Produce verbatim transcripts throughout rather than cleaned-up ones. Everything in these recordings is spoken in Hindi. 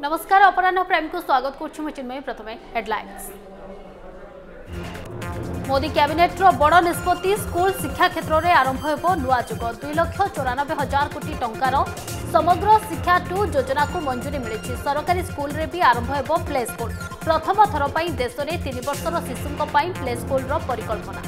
नमस्कार अपराह प्राइम को स्वागत करुच्छुमय प्रथमे हेडलाइंस। मोदी कैबिनेट बड़ निष्पत्ति स्कूल शिक्षा क्षेत्र में आरंभ हो नुआ जुग दुई लक्ष चौरानबे हजार कोटी टंकार समग्र शिक्षा टू योजना को मंजूरी मिली। सरकारी स्कूल रे भी आरंभ हो प्ले स्कूल प्रथम थर पर देश में तीन वर्षर शिशुओं प्ले स्कूल परिकल्पना।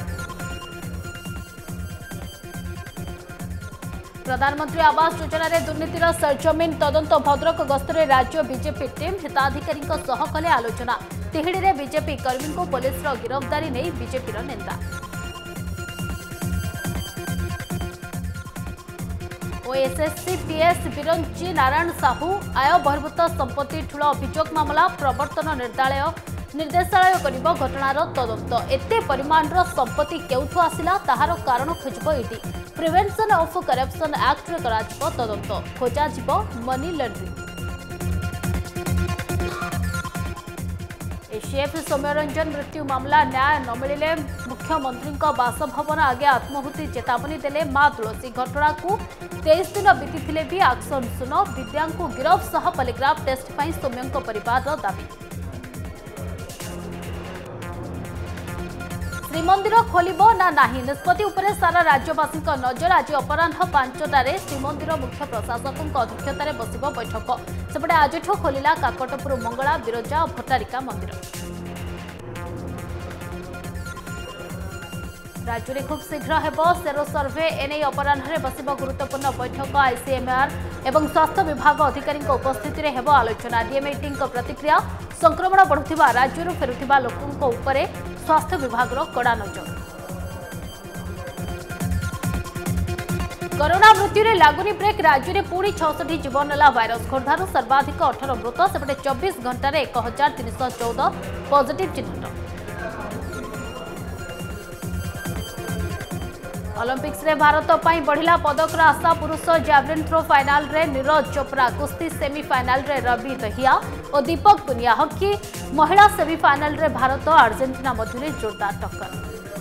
प्रधानमंत्री आवास योजना रे दुर्नीतिर सरजमीन तदंत भद्रक गस्तरे राज्य बीजेपी टीम हिताधिकारी कले आलोचना। तिहिड़ी रे बीजेपी कर्मी को पुलिस गिरफ्तारी नहीं बीजेपी निंदा। ओएसएससी पीएस बिरंची नारायण साहू आय बहिर्भूत संपत्ति ठूल अभियोग मामला प्रवर्तन निर्देशालय निर्देशालय करिबो घटनार तदंत। एते परिमाणर संपत्ति केउठु आसिला ताहार कारण खोजबो ED. Prevention of corruption act रे कराजिबो तदंत खोजा जिवो मनी लॉन्ड्रिंग। एसीएफ सौम्यरंजन मृत्यु मामला न्याय न मिले मुख्यमंत्री बासभवन आगे आत्माहुति चेतावनी देले मां तुलसी। घटना को तेईस दिन बीती भी एक्शन सुन विद्या गिरफ सह पॉलीग्राफ टेस्ट पर सौम्य परिवार दाबी। श्रीमंदिर खोलिबो ना नाही निष्पत्ति उपरे सारा राज्यवासी नजर। आज अपराह पांचटारे श्रीमंदिर मुख्य प्रशासक अध्यक्षतार बसिब बैठक। सेपटे आज खोलिला काकटपुर मंगला बिरजा भट्टारिका मंदिर। राज्य में खूब शीघ्र हेबो सेरो सर्वे एने अपराह बसिब गुरुत्वपूर्ण बैठक। आईसीएमआर एवं स्वास्थ्य विभाग अधिकारी उपस्थिति में हेबो आलोचना। डीएमएटी प्रतिक्रिया संक्रमण बढ़ुथिबा राज्यरू फेरुथिबा लोकंको उपरे स्वास्थ्य विभाग कड़ा नजर। कोरोना मृत्यु रे लागुनी ब्रेक। राज्य में पुणी छठी जीवन नेला भाइरस। खोर्धारू सर्वाधिक अठारह मृत सेपटे चौबीस घंटे एक हजार तीन सौ चौदह पॉजिटिव चिन्हट। ओलंपिक्स रे भारत पई बढ़िला पदकर आशा। पुरुष जैवलिन थ्रो फाइनाल रे नीरज चोपड़ा। कुश्ती सेमीफाइनाल रे रवि दहिया और दीपक पुनिया। हॉकी महिला सेमीफाइनाल रे भारत और अर्जेंटीना मध्य जोरदार टक्कर।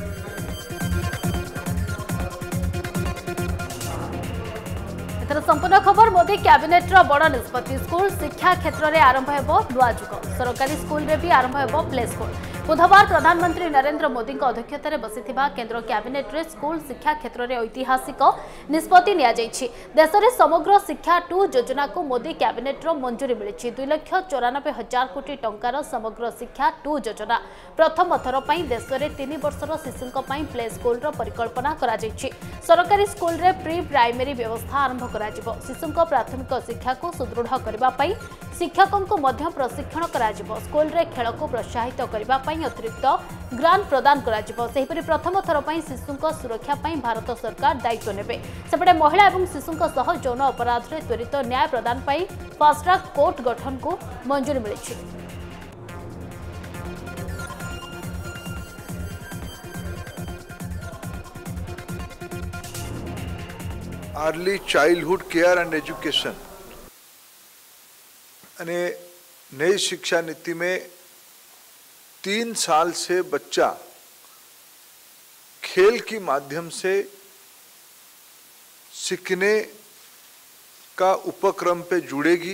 एथर संपूर्ण खबर। मोदी कैबिनेट बड़ निष्पत्ति स्कूल शिक्षा क्षेत्र में आरंभ हो नुआ जुग। सरकारी स्कूल रे भी आरंभ हो प्ले स्कूल। बुधवार प्रधानमंत्री नरेंद्र मोदी अध्यक्षतार बसिथिबा केंद्र कैबिनेट रे स्कूल शिक्षा क्षेत्र में ऐतिहासिक निष्पत्ति निया जायछि। देश में समग्र शिक्षा टू योजना को मोदी कैबिनेट मंजूरी मिली। दुई लक्ष चौरानबे हजार कोटी टंकार समग्र शिक्षा टू योजना प्रथम थर पर देश में तीन वर्षर शिशुओं प्ले स्कूल परिकल्पना करा जायछि। सरकारी स्कूल रे प्री प्राइमरी व्यवस्था आरंभ करा जिवो। शिशुओं प्राथमिक शिक्षा को सुदृढ़ करने शिक्षकों को मध्य प्रशिक्षण करा जिवो। स्कूल रे खेल को प्रोत्साहित करने अतिरिक्त ग्रांट प्रदान करा जिवो। सेहिपरि प्रथम थर पर शिशुओं सुरक्षा पर भारत सरकार दायित्व नेबे। सेपटे महिला एवं शिशुओं सह यौन अपराध रे त्वरित न्याय प्रदान पर फास्ट ट्रैक कोर्ट गठन को मंजूरी मिली। Early childhood care and education अने नई शिक्षा नीति में तीन साल से बच्चा खेल के माध्यम से सीखने का उपक्रम पे जुड़ेगी।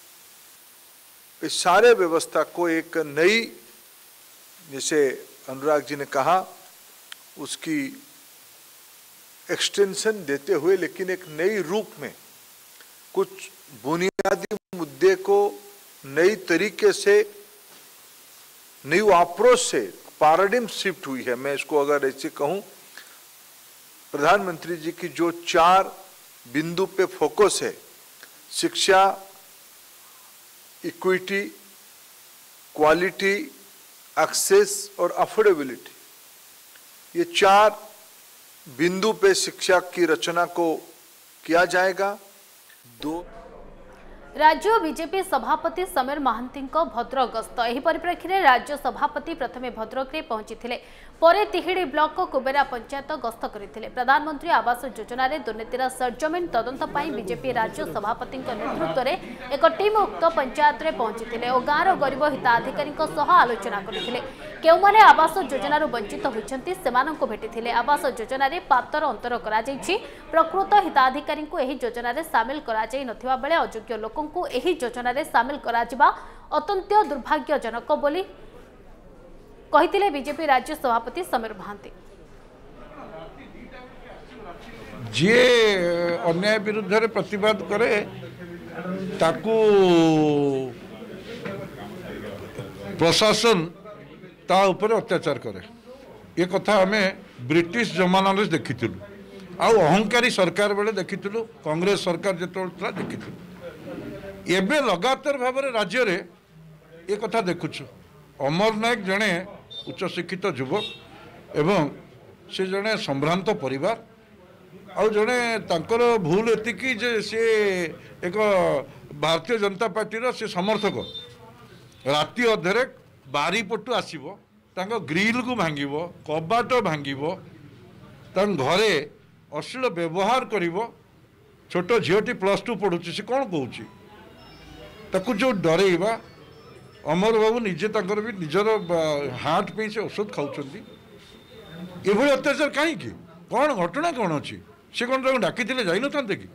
इस सारे व्यवस्था को एक नई, जैसे अनुराग जी ने कहा, उसकी एक्सटेंशन देते हुए लेकिन एक नई रूप में कुछ बुनियादी मुद्दे को नई तरीके से न्यू अप्रोच से पैराडिम शिफ्ट हुई है। मैं इसको अगर ऐसे कहूं, प्रधानमंत्री जी की जो चार बिंदु पे फोकस है, शिक्षा, इक्विटी, क्वालिटी, एक्सेस और अफोर्डेबिलिटी, ये चार बिंदु पे शिक्षा की रचना को किया जाएगा। दो राज्य बीजेपी सभापति समीर महांती भद्रक गस्त। एही परिप्रेक्षी रे राज्य सभापति प्रथमे भद्रक रे पहुंची थिले। परे तिहिड़ी ब्लॉक को कुबेरा पंचायत गस्त करथिले। प्रधानमंत्री आवास योजना रे दुर्नीतिर सरजमीन तदंत पाई बीजेपी राज्य सभापति नेतृत्व में एक टीम उक्त पंचायत रे पहुंचीथिले और गाँव गरीब हिताधिकारी सह आलोचना करथिले। केउमाने आवास योजना वंचित होइछन्ति सेमानंको भेटिथिले। आवास योजना रे पातर अंतर करा जायछि। प्रकृत हिताधिकारी को एही योजना रे शामिल करा जाय नथिबा बेले अयोग्य लोकंको एही योजना रे शामिल करा जिबा अत्यंत दुर्भाग्यजनक बोली कहिथिले बीजेपी राज्य सभापति समीर महांती। जे अन्याय विरुद्ध रे प्रतिवाद करे ताकू प्रशासन ता ऊपर अत्याचार करे ये कथा आमे ब्रिटिश जमाना रे देखिथिलु आ अहंकारी सरकार बेले देखिथिलु कांग्रेस सरकार जेतोला देखिथिलु एबे लगातार भाव रे राज्य रे ये कथा देखुछु। अमर नायक जणे उच्च शिक्षित युवक एवं से जड़े संभ्रांत परिवार आउ जड़े तांकर भूल एतिकी जे से एक भारतीय जनता पार्टी से समर्थक राति अधरे बारी पटु आसीबो तांको ग्रिल को भांगिबो कबाट भांगिबो तांग घरे अश्लील व्यवहार करिबो। छोट झीटी प्लस टू पढ़ुची से कौन कहूँ ताकू जो डरेइबा अमर बाबू निजे तंकर भी निजर हार्ट पे से औषध खाऊंच ये अत्याचार कहीं कौन घटना कौन अच्छी से कौन डाकी जाई न था कि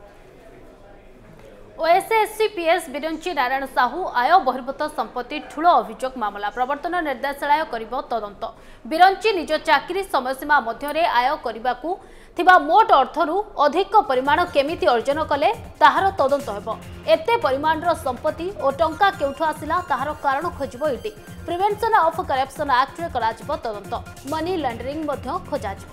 ओएसएससी पीएस बिरंची नारायण साहू आय बहिर्भूत संपत्ति ठूल अभियोग मामला प्रवर्तन निर्देशालय करिबो तदंत। बिरंची निज चाकरी समयसीमा मध्य आय करने थिबा मोट अर्थरू अधिक परिमाण केमिति अर्जन कले ताहार तदंत हेबो। एते परिमाणर संपत्ति और टंका केउठु आसिला ताहार कारण खोजिबो ED. Prevention of corruption act रे कराजिबो तदंत। मनी लॉन्ड्रिंग मध्य खोजाजिबो।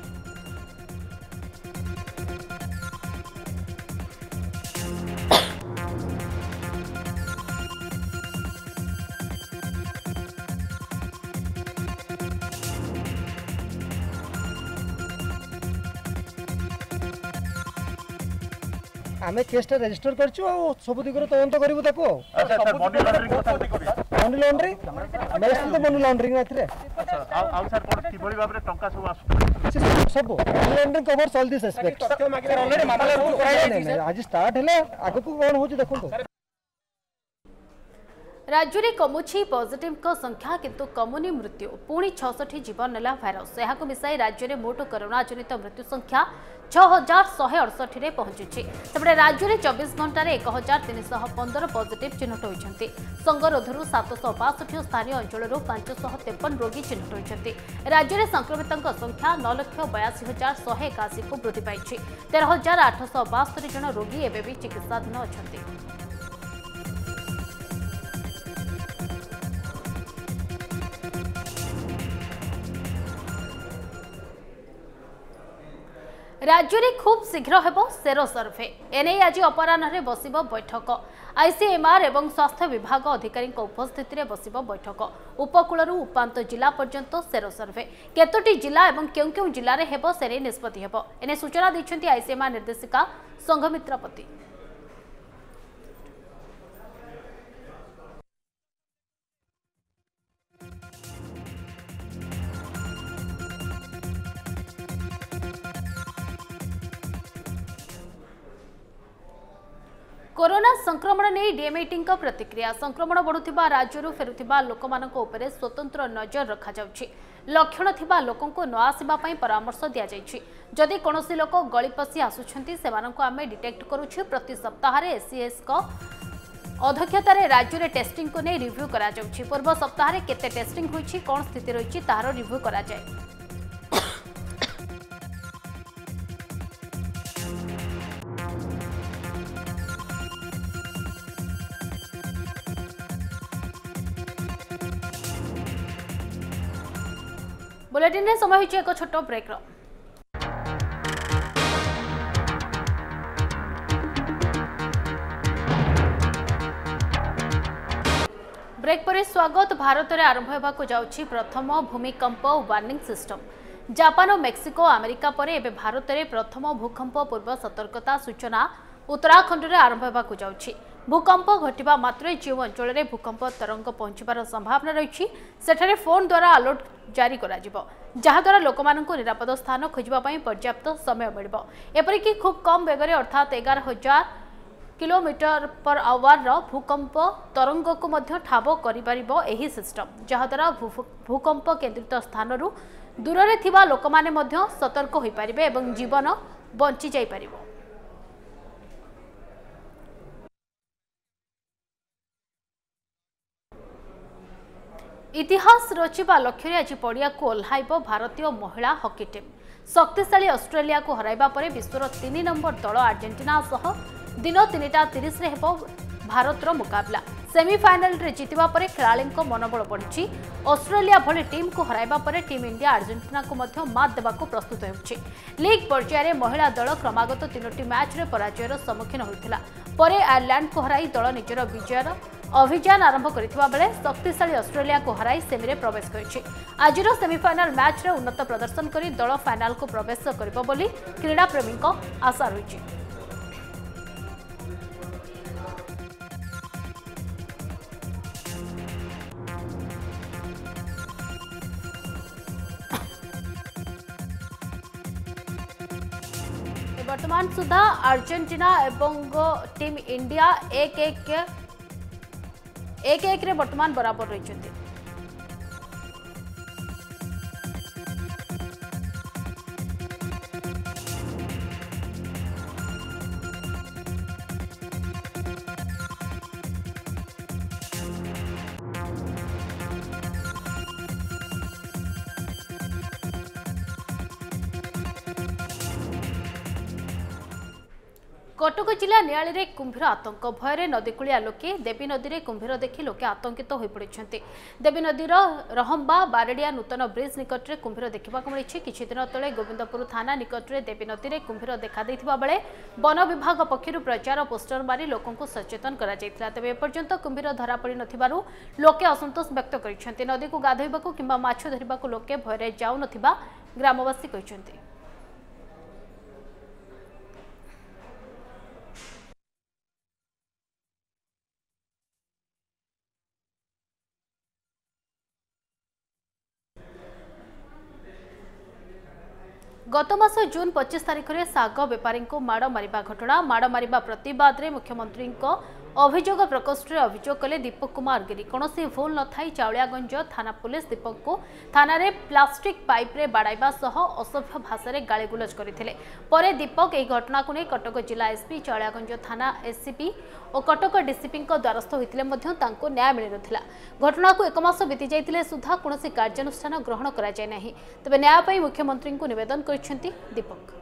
आमे केसटा रजिस्टर करछु आ सब दिगरे तदंत करबो ताको। अच्छा सर मनी लॉन्ड्रिंग कथा भी करी मनी लॉन्ड्रिंग मेस्ट तो मनी लॉन्ड्रिंग आथरे। अच्छा आ आ सर कोन किबळी भाबरे टंका सब आसु सब money laundering covers all this aspect. सत्य मागे ऑलरेडी मामला रुजु कराई आज स्टार्ट हैले आगु को कोन होची देखंतो। राज्य में कमुछि पॉजिटिव को संख्या किंतु कमुनी मृत्यु पुणी छठ जीवन नेला भाइरस यह मिसाई राज्य में मोट कोरोना जनित मृत्यु संख्या छह हजार शहे अड़सठ में पहुंची। सेपटे राज्य में चौबीस घंटे एक हजार तीन शह पंदर पॉजिटिव चिन्हट होती। संगरोधर सातश बासठ स्थानीय अंचल पांचशह तेपन रोगी चिन्हट होती। राज्य में संक्रमित संख्या नौ लक्ष बयासी हजार शहे एकाशी को वृद्धि पाई। तेरह हजार आठश बास्तरी जन रोगी एवं भी चिकित्साधीन अच्छा। राज्य में खूब शीघ्र हेबो सेरो सर्वे एने आज अपराह्न बसिब बैठक। आईसीएमआर एवं स्वास्थ्य विभाग अधिकारी उपस्थित में बसिब बैठक। उपकूल उपांत जिला पर्यंत सेरो सर्वे केतोटी जिला एवं क्यों क्यों जिले में हेबो से निष्पत्ति हेबो एने सूचना दैछन्ति आईसीएमआर निर्देशिका संघमित्रापति। कोरोना संक्रमण नहीं डीएमईटी प्रतिक्रिया संक्रमण बढ़ुवा राज्य फेरुवा लोक स्वतंत्र नजर रखा लक्षण थिबा लोकों को न आसवा परामर्श दि जाइछि। जदि कौनसी लोक गली पशि आसुछन्ति सेमानंको आमे डिटेक्ट करूछु। प्रति सप्ताह एसीएस को अध्यक्षतार राज्य में टेस्टिंग को नहीं रिव्यू करा जाउछि। पूर्व सप्ताह केते टेस्टिंग होइछि कोन स्थिति रहिछि ताहार रिव्यू करा जाय। बुलेटिन रे समय होइछि एक छोट ब्रेक रो। ब्रेक पर स्वागत। भारत में आरंभ होगा जाउछि प्रथम भूमिकंप वार्निंग सिस्टम। जापान और मेक्सिको अमेरिका पर एबे भारत में प्रथम भूकंप पूर्व सतर्कता सूचना उत्तराखंड में आरंभ होगा जाउछि। भूकंप घटिबा मात्रे जो अंचल में भूकंप तरंग पहुंचबार संभावना रही सेठारे फोन द्वारा अलर्ट जारी करा जिवो जहाद्वारा लोक निरापद स्थान खोजापी पर्याप्त समय मिल एपरिक खूब कम बेगर अर्थात एगार हजार किलोमीटर पर आवर भूकंप तरंग को ठाब कर सिस्टम जहाद्वारा भूकंप केन्द्रित स्थान दूर में थिबा लोक माने सतर्क हो पारिबे एवं जीवन बंची जाई पारिबो। इतिहास रचिबा लक्ष्य आज पड़िया को ओह्लाइब भारतीय महिला हॉकी टीम शक्तिशाली ऑस्ट्रेलिया को हराइबा परे विश्वर तीन नंबर दल अर्जेंटीना सह दिन तीनटा तीस भारतर मुकाबला सेमीफाइनल रे जीतिबा परे खेलाड़ी मनोबल बढ़ी ऑस्ट्रेलिया भली टीम को हराइबा परे टीम इंडिया अर्जेंटीना को मध्य मात देबाकू प्रस्तुत होउछि। लीग पर्यायर महिला दल क्रमागत तीनोटी मैच रे पराजयर सम्मुखीन होइथिला परे आयरलैंड को हराई दल निजर विजयर अभियान आरंभ करथिबा बेले शक्तिशाली ऑस्ट्रेलिया को हराई सेमी रे प्रवेश करिछि। आजिर सेमीफाइनल मैच रे उन्नत प्रदर्शन करी दल फाइनल को प्रवेश करिबो बोली क्रीडा प्रेमी को आशा रहिछि। वर्तमान सुधा अर्जेंटीना एवं टीम इंडिया एक एक एक एक रे वर्तमान बराबर रही। कटक जिला नियाली रे कुंभीर आतंक भୟରେ नदीकूलिया लोके देवी नदी रे कुंभीर देखि लोके आतंकित होई पड़िछन्ते। देवी नदीर रहम्बा बारडिया नूतन ब्रिज निकट रे कुंभीर देखिबा को मिलिछि। किछि दिन तळे गोविंदपुर थाना निकट रे देवी नदी रे कुंभीर देखा दैथिबा बेले वन विभाग पक्षरु प्रचार पोस्टर मारी लोकंकु सचेतन करा जायतिला। तबे एपर्यंत कुंभीर धरा पड़ी नथिबारु लोके असंतोष व्यक्त करिछन्ते। नदी को गाधोइबाकू किंबा माछ धरिबाकू लोके भୟରେ जाउ नथिबा ग्रामवासी कहिछन्ते। गत मास जून पच्चीस तारिख में साग बेपारी को माड़ मारिबा घटना माड़ मारिबा प्रतिवाद में मुख्यमंत्री अभियोग प्रकोष्ठ में अभियोग कले दीपक कुमार गिरी। कौन भूल न थाई चाउलियागंज थाना पुलिस दीपक को थाना रे प्लास्टिक पाइप रे बाड़ाइबा सह असभ्य भाषा रे गालीगुलज करथिले। परे दीपक एही घटना को नहीं कटक जिला एसपी चाउलियागंज थाना एससीपी और कटक डीसीपी द्वारस्थ होइतिले मध्य तांको न्याय मिल नथिला। घटना को एक मास बीती जाइतिले सुधा कोनोसी कार्यानुष्ठान ग्रहण करा जाय नाही। तबे न्याय पई मुख्यमंत्री को निवेदन करिसेंती दीपक।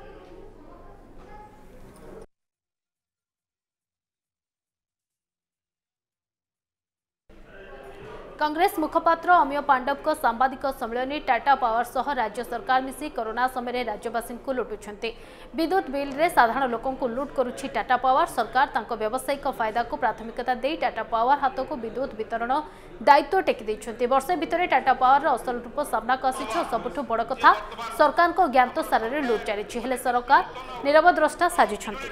कांग्रेस मुखपात्र अमिय पांडव को सांबादिक सम्मेलन टाटा पावर सह राज्य सरकार मिसी कोरोना समय राज्यवासी को लुटुछन्ते। विद्युत बिल रे साधारण लोकों को लुट करुछि टाटा पावर। सरकार तांको व्यावसायिक फायदा को प्राथमिकता दे टाटा पावर हाथ को विद्युत वितरण दायित्व टेकी दैछन्ते। वर्षे भितर टाटा पावर असल रूप सामना को आसिछ। सबुठु बड़ कथा सरकार को ज्ञात सार रे लुट जारिछि हेले सरकार नीरव द्रष्टा साजिछन्ते।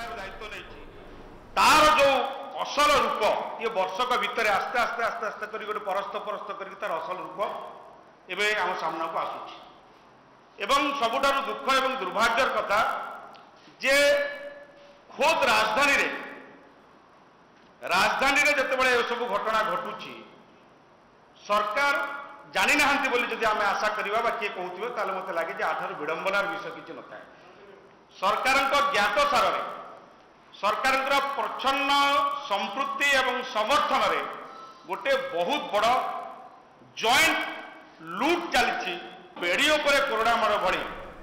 तार जो असल रूप ये वर्षक भितर आस्ते आस्ते आस्ते आस्ते कर गोटे परस्त परस्त कर तार असल रूप एवं आम सामना को आसूची। एवं सबुठारु दुख एवं दुर्भाग्यर कथा जे खोद राजधानी रे राजधानी रे जते सब घटना घटुची सरकार जानी नाहंती बोली जदि आमे आशा करिबा बा किए कहउथिबे ताले मते लागे जे आठार विडंबनार विषय किछि नथाय। सरकारक ज्ञात सार रे सरकार प्रच्छन्न संपृक्ति एवं समर्थन रे गोटे बहुत बड़ जॉइंट लूट चली बेड़ी उपरे कोरोना मार भड़ी।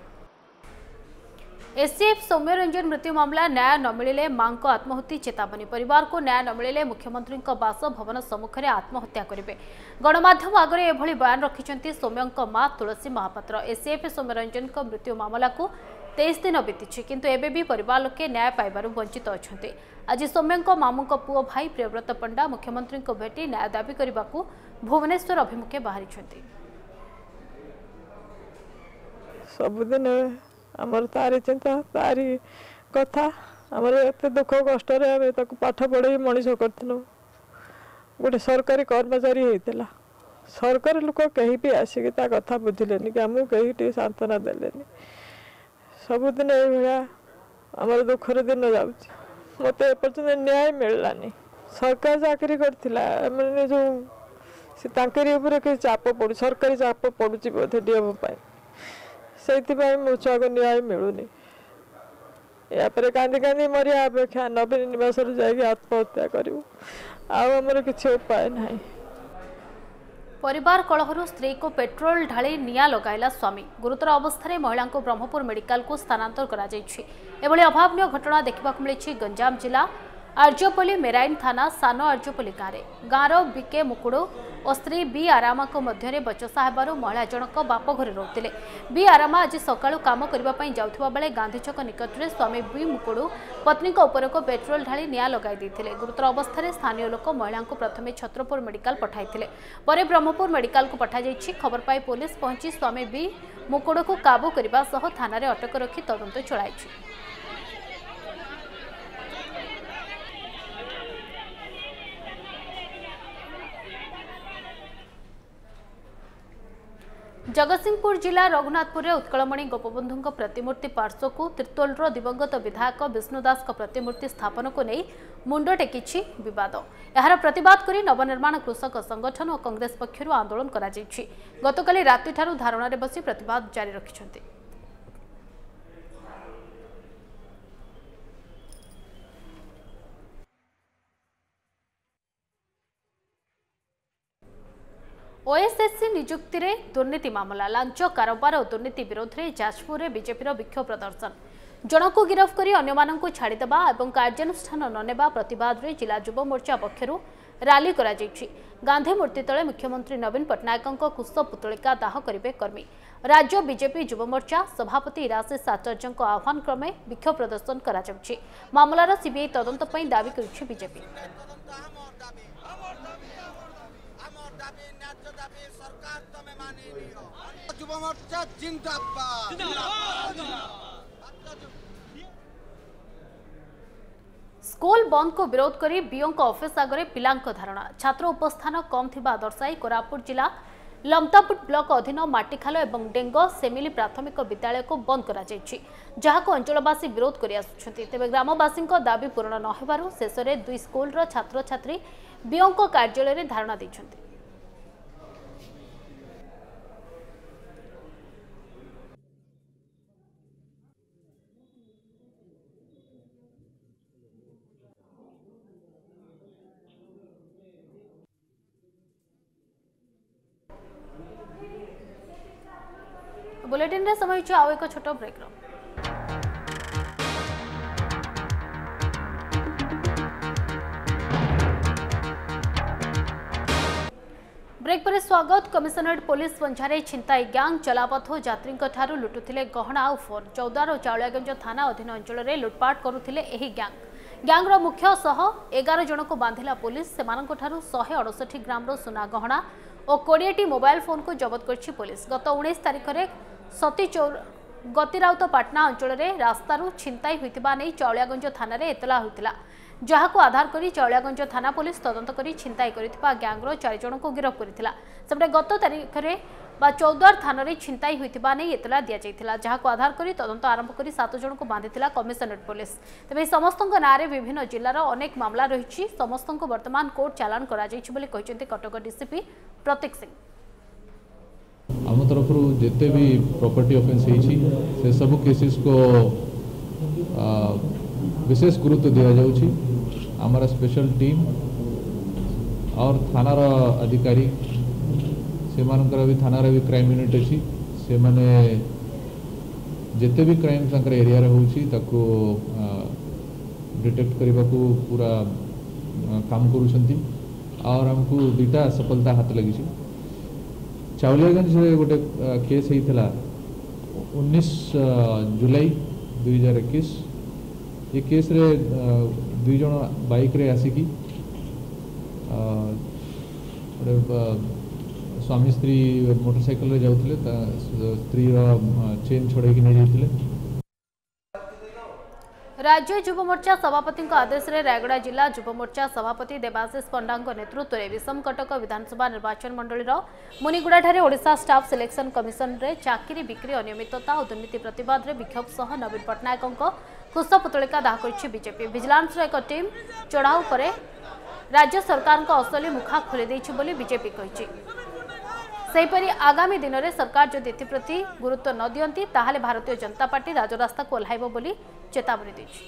एससीएफ सौम्य रंजन मृत्यु मामला न्याय न मिले मां को आत्महत्या चेतावनी। परिवार को न्याय न मिले मुख्यमंत्री बासभवन सम्मुख में आत्महत्या करेंगे। गणमाध्यम आगे एभली बयान रखिंट सौम्यों मां तुलसी महापात्र। एससीएफ सौम्य रंजन मृत्यु मामला को तेईस दिन बीती किंतु एबे भी परिवार लोके न्याय पाइबारु वंचित अच्छा। आज सौम्यों मामू पुओ भाई प्रियव्रत पंडा मुख्यमंत्री को भेटी न्याय दाबी करने को भुवनेश्वर अभिमुखे बाहरी। सबुदिन आमर तारी चिंता तारी कथा आमर एत दुख कष्ट आम पाठ पढ़े मनीष कर गोटे सरकारी कर्मचारी होता सरकारी लोक कहीं भी आसिक कथा बुझिले कि आमको कहीं सांत्वना देले सबुदिन ये आमर दुखर दिन जाऊँच मत एपर्तंत न्याय मिललानी सरकार चाकरी करथिला मैंने जो से तांकरी ऊपर के चाप पड़ू सरकारी चाप पड़ुची बोधे डीएम से मो छुआ को न्याय मिलूनी यापर कांदी कांदी मरिया अपेक्षा नवीन निवास जाकि आत्महत्या करूँ आमर किसी उपाय नहीं। परिवार कलहरु स्त्री को पेट्रोल ढाली निया लगाइला स्वामी गुरुतर अवस्था महिला को ब्रह्मपुर मेडिकल को स्थानांतर करा जायछि। एभली अभावनीय घटना देखा मिली गंजाम जिला आर्जपल्ली मेराइन थाना सान आर्जपल्ली गाँव में गाँवर बीके मुकुड़ और स्त्री बी आरामा मध्य बचसा हेबारु महिला जनक बाप घरे रोते बी आरामा आज सकाळु काम करने जाउथिबा बेले गांधी छक निकट में स्वामी बी मुकुड़ पत्नी उपर को पेट्रोल ढाली निया लगाई देथिले। गुरुतर अवस्था स्थानीय लोक महिला को प्रथमे छत्रपुर मेडिकल पठाइथिले परे ब्रह्मपुर मेडिकल को पठा जायछि। खबर पाई पुलिस पहुंची स्वामी बी मुकुड़ को काबू करने सह थाना रे अटक रखी तदंत चलाइछि। जगतसिंहपुर जिला रघुनाथपुर उत्कलमणि गोपबंधु प्रतिमूर्ति पार्श्व को तिर्तोलर दिवंगत विधायक विष्णु दास प्रतिमूर्ति स्थापन को नहीं मुंड टेकी विवाद। यार प्रतिवाद कर नवनिर्माण कृषक संगठन और कांग्रेस पक्षर आंदोलन गतकाली राति ठारू धारणा रे बसी प्रतिवाद जारी रखिछन्ति। ओएसएससी नियुक्ति रे दुर्नीति मामला लांच कारोबार और दुर्नीति विरोध में जाजपुर में बीजेपी विक्षोभ प्रदर्शन जनक गिरफ कर अन्य छाड़देवा और कार्यानुष्ठान ननेबा प्रतिवाद में जिला युव मोर्चा पक्षर रैली करा जायछि। गांधी मूर्ति तले मुख्यमंत्री नवीन पट्टनायक कुश पुतलिका दाह करेंगे कर्मी। राज्य बीजेपी युव मोर्चा सभापति इराशिष आचार्य आह्वान क्रमे विक्षोभ प्रदर्शन करा जायछि। मामलार सीबीआई तदंत पई दाबी करिछि बीजेपी। स्कूल बंद को विरोध करी बीओ ऑफिस आगे पिलांक धारणा छात्र उपस्थान कम थिबा दर्शाई कोरापुट जिला लमतापुट ब्लॉक अधीन माटीखाल और डेंग सेमिली प्राथमिक विद्यालय को बंद करा जायछि, जहाको अंचलवासी विरोध करि आसुछन्ति। तेबे ग्रामवासी दाबी पूरण न हेबारु शेषरे दुई स्कूलर छात्र छात्री बीओ कार्यालय रे धारणा दैछन्ति। बुलेटिन रे समय आउ एक छोट ब्रेक रो ब्रेक पर स्वागत। कमिशनरेट पुलिस पंझारे छिंताई गैंग चलापथ यात्री ठारू लुटुथिले गहना और फोन। चौदार और चाउलियागंज थाना अधीन अंचल में लुटपाट करुथिले एही गैंग। गैंगर मुख्य सह एगार जन को बांधिला पुलिस। सेमानंक ठारू शहे अड़सठी ग्राम सुना गहना और कोड़े मोबाइल फोन को जबत करछि पुलिस। गत उन्नीस तारिख में सती चौर गतिराउतपाटना अंचल में रास्तारू छिंताई होइतिबा नै चाउलियागंज थाना रे एतला होइतिला, जहाको आधार करी चाउलियागंज थाना पुलिस तदंत करी छिंताई करिथिबा गैंगर चार जन को गिरफ्त करिथिला। सेपटे गत तारिख में बा चौदार थाना रे छिंताई होइतिबा नै एतला दिया जाइथिला, जहाको आधार करी तदंत आरंभ करी सात जन को बांधिथिला कमिशनरेट पुलिस। तेबे समस्तक नारे विभिन्न जिल्लार अनेक मामला रहिछि। समस्तक वर्तमान कोर्ट चालान करा जाइछि बोली कहिसेंति कटक डीसीपी प्रतीक सिंह। आम तरफ जिते भी प्रॉपर्टी ऑफेंस से सब केसेस को आ, विशेष गुरुत्व दिया जाउछि। हमारा स्पेशल टीम और थानार अधिकारी से मानकर भी थानार भी क्राइम यूनिट अच्छी से माने जिते भी क्राइम संकर एरिया रे होउछि ताको डिटेक्ट करने को पूरा काम करुछंती और हमको दुईटा सफलता हाथ लगी। चाउलियागंज गोटे केस होता उन्नीस जुलाई दुई हजार इक्कीस ये केस रे दुई जन बाइक रे आसिकी स्वामी स्त्री मोटरसाइकिल रे जाउथिले स्त्री चेन छड़ाई नहीं जाइथिले। राज्य युव मोर्चा सभापति आदेश में रायगड़ा जिला युव मोर्चा सभापति देवाशीष पंडा नेतृत्व में विषम कटक विधानसभा निर्वाचन मंडल Muniguda Odisha staff selection commission रे चाकरी बिक्री अनियमितता और दुर्नीति प्रतिवाद में विक्षोभ सह नवीन पट्टनायक कुशपुतलिका दाह कर बीजेपी विजिलेंस एक टीम चढ़ाऊ पर राज्य सरकार असली मुखा खोली बीजेपी कही सेहीपरि आगामी दिन में सरकार जदि एप्रति गुरुत्व न दियंती ताहाले भारतीय जनता पार्टी राजरास्ता को ओह्लाइब बोली चेतावनी देछि।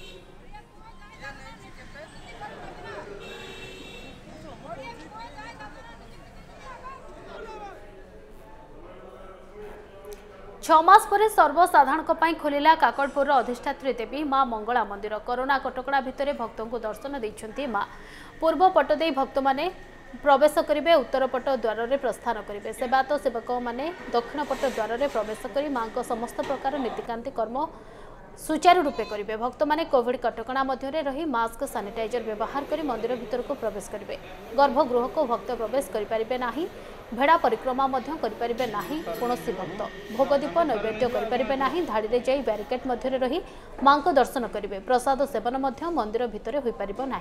छमास पर सर्वसाधारण खोलिला काकड़पुर अधिष्ठात्री देवी मां मंगला मंदिर कोरोना कटकड़ा भितर भक्तों को दर्शन देइछंती मां पूर्व पट दे भक्त माने प्रवेश करेंगे उत्तर पट द्वार में प्रस्थान करेंगे सेवायत सेवक मैंने दक्षिण पट द्वार में प्रवेश कर मां को समस्त प्रकार नीतिकांति कर्म सुचारू रूपे करेंगे भक्त मैंने कोविड कटकणा मध्य रही मास्क सानिटाइजर व्यवहार कर मंदिर भीतर को प्रवेश करेंगे गर्भगृह को भक्त प्रवेश करें ना भेड़ा परिक्रमा करें ना कौन भक्त भोगदीप नैवेद्य करें ना धाड़ी में जाई बैरिकेड मध्य रही मां को दर्शन करेंगे प्रसाद सेवन मंदिर भीतर हो पार ना।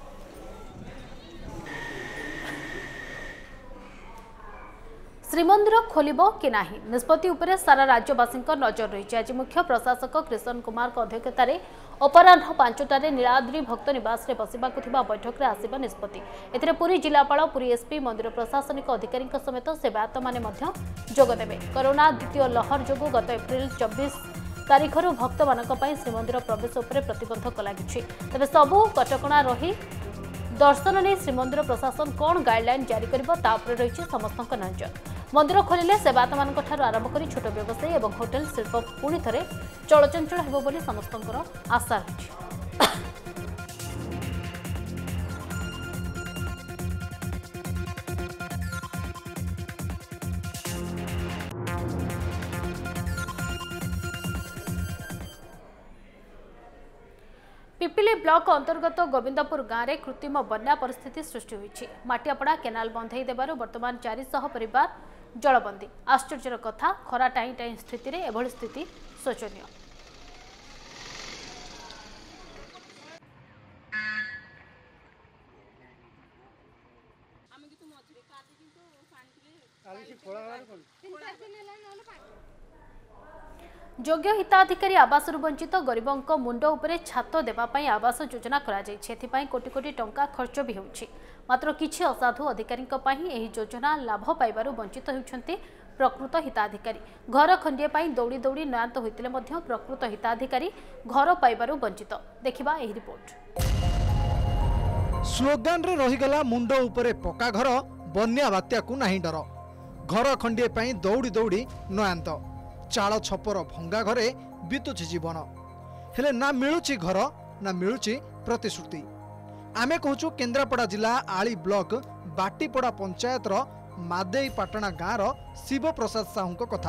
श्रीमंदिर खोलिबो कि नाही निष्पत्ति उपरे सारा राज्यवासी नजर रही। आज मुख्य प्रशासक कृष्ण कुमार अध्यक्षतार अपराह पांचटार नीलाद्री भक्त निवास में बसवाक बैठक में आसब निष्पत्ति एथिरे पुरी जिलापाल पुरी एसपी मंदिर प्रशासनिक अधिकारी समेत सेवायत माने जोगदेवे। कोरोना द्वितीय लहर जो गत एप्रिल चौबीस तारीख भक्त मानक श्रीमंदिर प्रवेश उपर प्रतिबंधक लगी तेज सबू कटकणा रही दर्शन नहीं श्रीमंदिर प्रशासन कौन गाइडलाइन जारी कर रही समस्त नजर। मंदिर खोलिले सेवायत मानक ठारू आरंभ कर छोट व्यवसायी और होटेल शिल्प पुणी थे चलचंचल हेबो बोली समस्तंकर आशा रही। पिपिली ब्लॉक अंतर्गत गोविंदपुर गाँव में कृत्रिम बन्या परिस्थिति सृष्टि होईछि। माटियापड़ा केनाल बंधई देबारु वर्तमान चार सौ परिवार जलबंदी। आश्चर्यर कथा खरा टाई टाई स्थिति रे एभଳି स्थिति शोचनीय। योग्य हिताधिकारी आवास वंचित गरीबों मुंड उपरे छात देवाई आवास योजना कर कोटी कोटी टंका खर्च भी होउछि। मात्र किछि असाधु अधिकारी एही योजना लाभ पाइबारु वंचित होउछन्ति प्रकृत हिताधिकारी। घर खंडिए पाई दौड़ी दौड़ी नयांत होइतिले मध्य प्रकृत हिताधिकारी घर पाइबारु वंचित। देखिबा एही रिपोर्ट। स्लोगान रे रहीगला मुंड उपरे पक्का घर बन्या बात्या को नाही डर। घर खंडिए पाई दौड़ी दौड़ी नयांत चाल छपर भंगा घरे बीतुछि जीवन हेले ना मिलुछि घर ना मिलुछि प्रतिश्रुति। आमे कहूछु केन्द्रापड़ा जिला आली ब्लॉक बाटीपड़ा पंचायत रो मादेई पाटना गाँव रो शिव प्रसाद साहू कथा।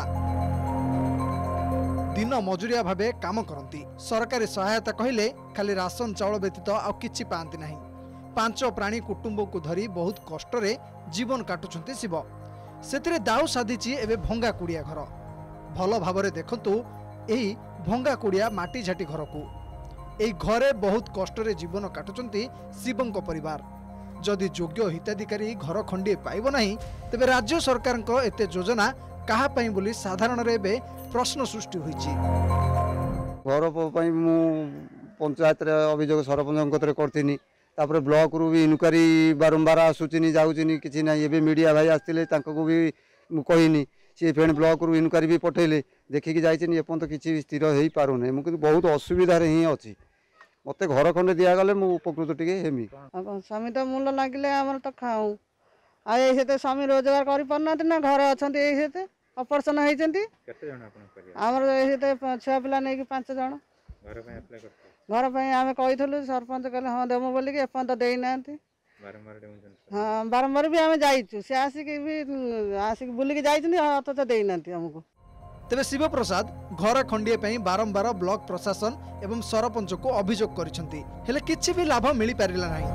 दिन मजुरिया भावे काम करती सरकारी सहायता कहले खाली राशन चाउल व्यतीत आ किछि पांती नाही। पांच प्राणी कुटुंब को धरी बहुत कष्ट रे जीवन काटुछंती शिव। सेतिरे दाउ साधिछि एबे भंगा कुड़िया घर। भल भावरे देखंतु एही भंगा कुड़िया माटी झाटी घर को एही घरे बहुत कष्ट रे जीवन काटुचंती शिवंक परिवार। जदि योग्य हिताधिकारी घर खंडिए पाइब नाही तेबे राज्य सरकार को एते योजना कहा पई बोली साधारण रे बे प्रश्न सृष्टि होईची। घर पई मु पंचायत रे अभियोग सरपंच कतरे करथिनी तापर ब्लॉक रु भी इनक्वारी बारंबार आसुचिनी जाउचिनी किछि नाही। एबे मीडिया भाई आस्तिले तांको को भी मु कहिनी सी फेण ब्लॉक रु इनक्वारी भी पठेले देखिकी जाइछिनी एपन तो किछि स्थिर हेई पारु नै। मु किंतु बहुत असुविधा रे ही अछि। मते घर खंडे दिया गले मु उपकृत टिके हेमी। स्वामी तो मूल लागिले हमर तो खाऊ आ एसे तो स्वामी रोजगार करि परना ना घर अछंती एसे तो ऑपरेशन हेइचंती। केते जण आपन करिया हमर एसे तो छह पिला नै कि पांच जण घर पे अप्लाई करते घर पे आमे कहिथलु सरपंच कहले हां देमो बोली कि एपन तो देई नांती बारंबार डेमोजन हां बारंबार भी आमे जाइछु से आसी कि भी आसी कि बुली कि जाइछनी हां तो देई नांती हमको। तेबे शिव प्रसाद घर खंडिए पई बारंबार ब्लॉक प्रशासन एवं सरपंच को अभियोग करिसंती हेले किछि भी लाभ मिली पारिला नाही।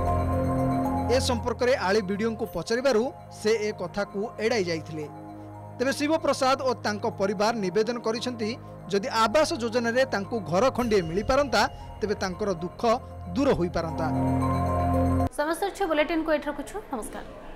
ए संपर्क रे आली वीडियो को पचरिबारु से ए कथा को एडाई जाइथिले तेबे शिवप्रसाद और तांको परिवार निवेदन करिसेंती जदि आवास योजना रे तांको घर खंडे मिली पारंता तेबे तांकर दुख दूर होई पारंता। समस्त बुलेटिन को एठ रखुछु नमस्कार।